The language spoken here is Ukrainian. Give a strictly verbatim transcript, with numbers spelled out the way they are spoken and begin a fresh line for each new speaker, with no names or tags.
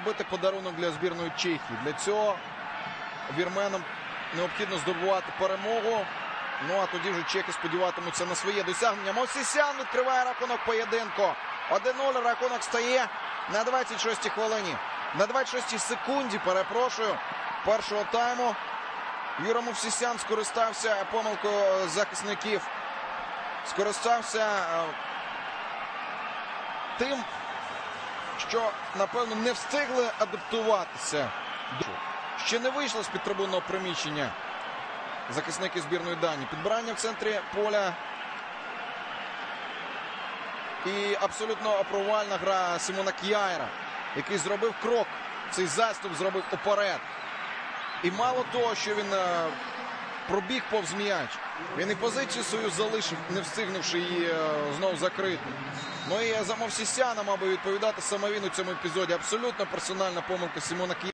робити подарунок для збірної Чехії. Для цього вірменам необхідно здобувати перемогу. Ну а тоді вже чехи сподіватимуться на своє досягнення. Мовсісян відкриває рахунок поєдинку. один нуль рахунок стає на двадцять шостій хвилині. На двадцять шостій секунді, перепрошую, першого тайму. Юра Мовсісян скористався помилкою захисників. Скористався тим, що, напевно, не встигли адаптуватися. Ще не вийшло з-під трибунного приміщення захисники збірної Данії. Підбирання в центрі поля. І абсолютно провальна гра Симона К'яйра, який зробив крок. Цей заступ зробив уперед. І мало того, що він е, пробіг повз м'яч, він і позицію свою залишив, не встигнувши її е, знову закрити. Ну і за Мовсісяна мав би відповідати саме він у цьому епізоді. Абсолютно персональна помилка Симона К'яйра.